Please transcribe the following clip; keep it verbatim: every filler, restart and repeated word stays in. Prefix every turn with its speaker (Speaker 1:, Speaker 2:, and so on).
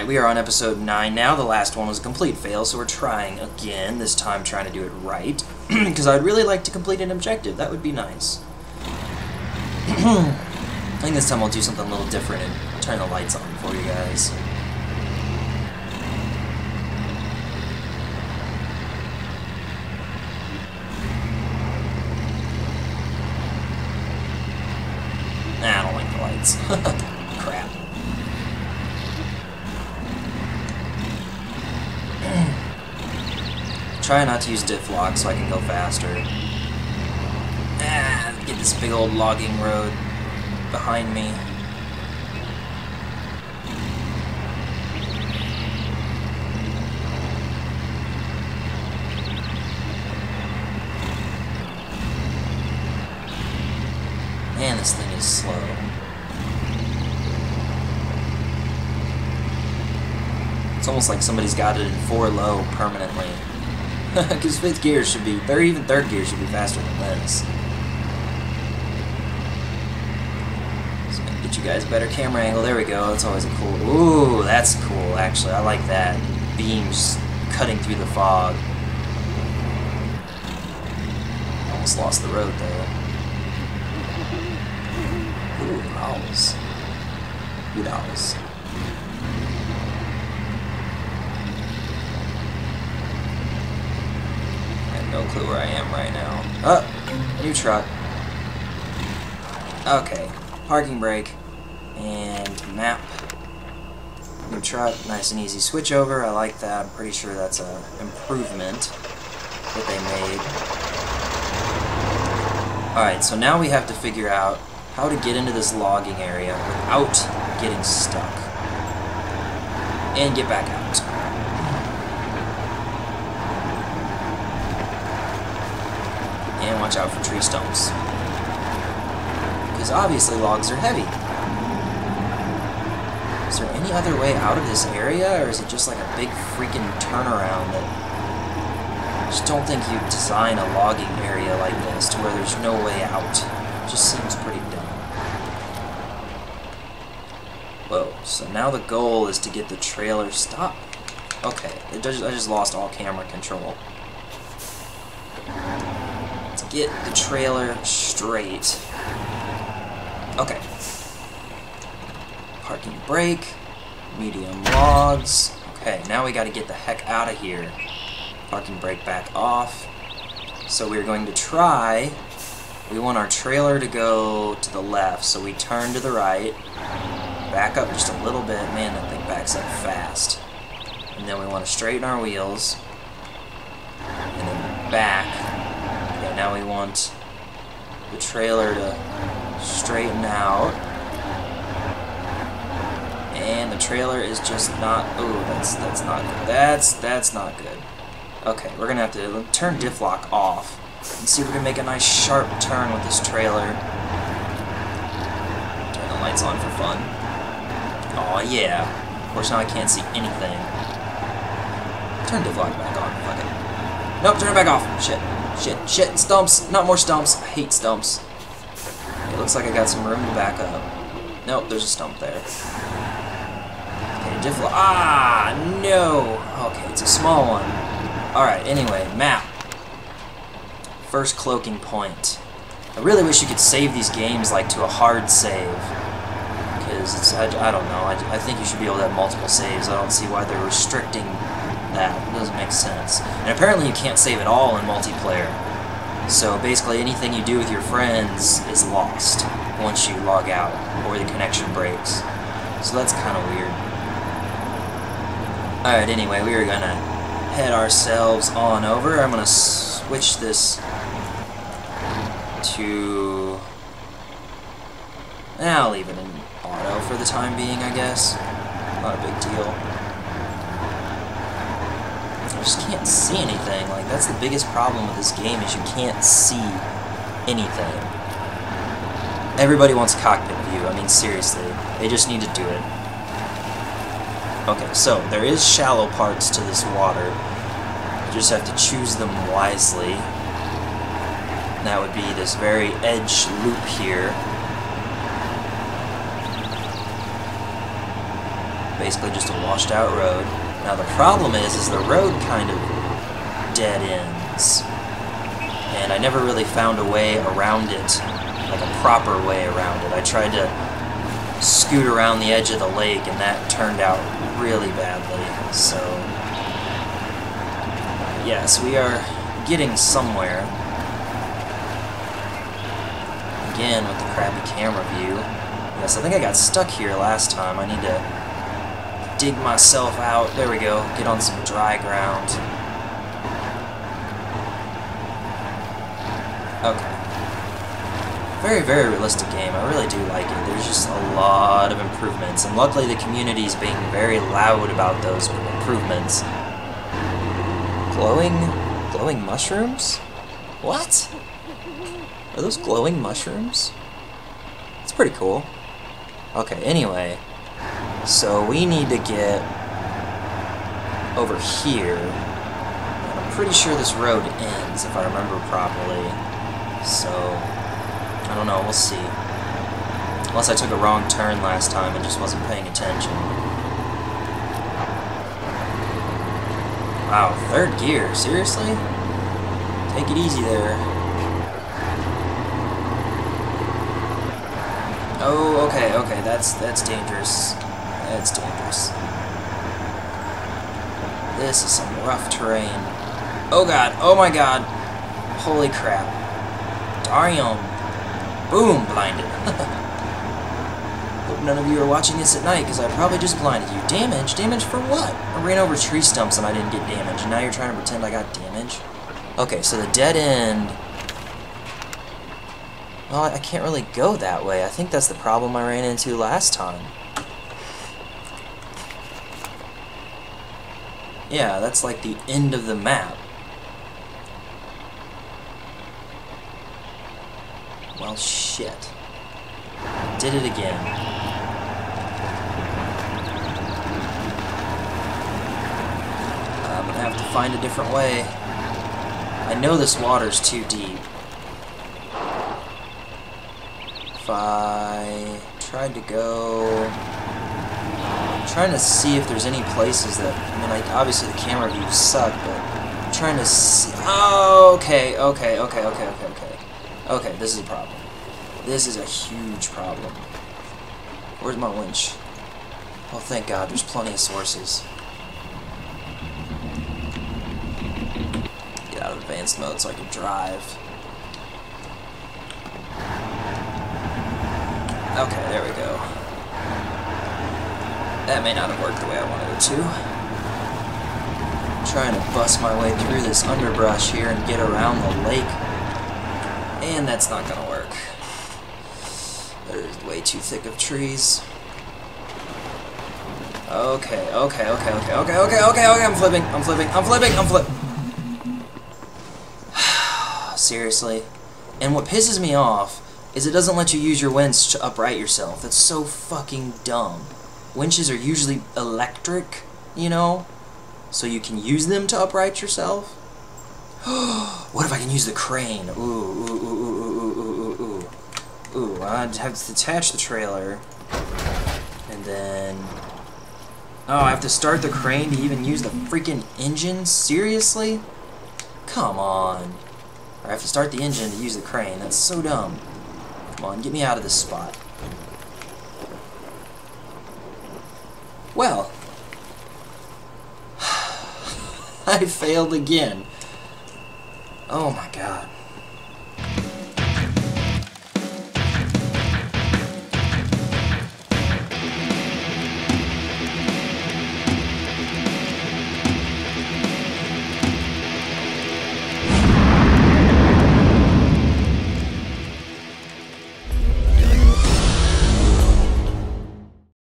Speaker 1: Alright, we are on episode nine now. The last one was a complete fail, so we're trying again, this time trying to do it right. Because I'd really like to complete an objective. That would be nice. I think this time I'll do something a little different and turn the lights on for you guys. Nah, I don't like the lights. Crap. Try not to use diff lock so I can go faster. Ah, get this big old logging road behind me. Man, this thing is slow. It's almost like somebody's got it in four low permanently. Because fifth gear should be, or even third gear should be faster than this. So get you guys a better camera angle. There we go. That's always a cool. Ooh, that's cool. Actually, I like that. Beams cutting through the fog. Almost lost the road though. Ooh, owls. Good owls. No clue where I am right now. Oh, new truck. Okay, parking brake and map. New truck, nice and easy switch over. I like that. I'm pretty sure that's an improvement that they made. Alright, so now we have to figure out how to get into this logging area without getting stuck. And get back out. And watch out for tree stumps. Because obviously logs are heavy. Is there any other way out of this area, or is it just like a big freaking turnaround that... I just don't think you design a logging area like this to where there's no way out. It just seems pretty dumb. Whoa, so now the goal is to get the trailer stopped. Okay, it does, I just lost all camera control. Get the trailer straight. Okay. Parking brake. Medium logs. Okay, now we gotta get the heck out of here. Parking brake back off. So we're going to try... We want our trailer to go to the left, so we turn to the right. Back up just a little bit. Man, that thing backs up fast. And then we want to straighten our wheels. And then back. Now we want the trailer to straighten out, and the trailer is just not. Oh, that's that's not good. That's that's not good. Okay, we're gonna have to turn diff lock off and see if we can make a nice sharp turn with this trailer. Turn the lights on for fun. Oh yeah. Of course now I can't see anything. Turn diff lock back on. Fuck it. Nope, turn it back off. Shit. Shit, shit, stumps, not more stumps. I hate stumps. It looks like I got some room to back up. Nope, there's a stump there. Okay, diff lock. Ah, no. Okay, it's a small one. Alright, anyway, map. First cloaking point. I really wish you could save these games like to a hard save. Because it's, I, I don't know, I, I think you should be able to have multiple saves. I don't see why they're restricting that. It doesn't make sense. And apparently you can't save at all in multiplayer. So basically anything you do with your friends is lost once you log out or the connection breaks. So that's kind of weird. Alright, anyway, we are gonna head ourselves on over. I'm gonna switch this to... Eh, I'll leave it in auto for the time being, I guess. Not a big deal. I just can't see anything. Like, that's the biggest problem with this game, is you can't see anything. Everybody wants cockpit view. I mean, seriously. They just need to do it. Okay, so there is shallow parts to this water. You just have to choose them wisely. And that would be this very edge loop here. basically just a washed out road. Now the problem is, is the road kind of dead ends. And I never really found a way around it, like a proper way around it. I tried to scoot around the edge of the lake, and that turned out really badly. So, yes, we are getting somewhere. Again, with the crappy camera view. Yes, I think I got stuck here last time. I need to dig myself out. There we go. Get on some dry ground. Okay. Very, very realistic game. I really do like it. There's just a lot of improvements, and luckily the community's being very loud about those improvements. Glowing, glowing mushrooms? What? Are those glowing mushrooms? It's pretty cool. Okay, anyway, so we need to get over here. And I'm pretty sure this road ends, if I remember properly. So, I don't know, we'll see. Unless I took a wrong turn last time and just wasn't paying attention. Wow, third gear, seriously? Take it easy there. Oh, okay, okay, that's that's dangerous. That's dangerous. This is some rough terrain. Oh god, oh my god. Holy crap. Darium. Boom, blinded. Hope none of you are watching this at night, because I probably just blinded you. Damage? Damage for what? I ran over tree stumps and I didn't get damage, and now you're trying to pretend I got damage? Okay, so the dead end... Well, I can't really go that way. I think that's the problem I ran into last time. Yeah, that's like the end of the map. Well, shit. Did it again. I'm gonna have to find a different way. I know this water's too deep. If I tried to go... I'm trying to see if there's any places that... I mean, like, obviously the camera views suck, but I'm trying to see... Oh, okay, okay, okay, okay, okay, okay. Okay, this is a problem. This is a huge problem. Where's my winch? Oh, thank God, there's plenty of sources. Get out of advanced mode so I can drive. Okay, there we go. That may not have worked the way I wanted it to. I'm trying to bust my way through this underbrush here and get around the lake. And that's not gonna work. There's way too thick of trees. Okay, okay, okay, okay, okay, okay, okay, okay, I'm flipping, I'm flipping, I'm flipping, I'm flipping. Seriously. And what pisses me off is it doesn't let you use your winch to upright yourself. That's so fucking dumb. Winches are usually electric, you know? So you can use them to upright yourself. What if I can use the crane? Ooh, ooh, ooh, ooh, ooh, ooh, ooh, ooh. Ooh, I'd have to detach the trailer. And then... Oh, I have to start the crane to even use the freaking engine? Seriously? Come on. Or I have to start the engine to use the crane. That's so dumb. Come on, get me out of this spot. Well. I failed again. Oh my God.